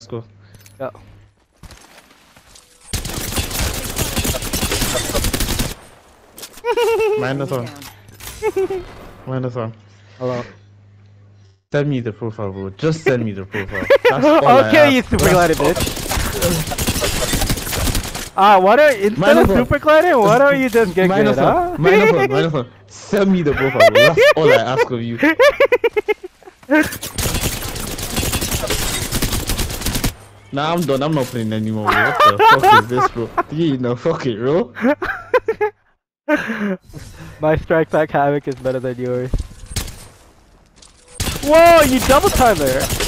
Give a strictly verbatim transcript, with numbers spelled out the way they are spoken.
Let's go. Yeah. Minus one. Minus one. Hello. Send me the profile, bro. Just send me the profile. That's all I Okay, you ask. super glided bitch. Ah, why don't instead Minus of one. super gliding, why don't you just get Minus good, one. huh? Minus one. Minus one. Send me the profile, bro. That's all I ask of you. Nah, I'm done. I'm not playing anymore, bro. What the fuck is this, bro? You know, fuck it, bro. My strike back havoc is better than yours. Whoa, you double time there.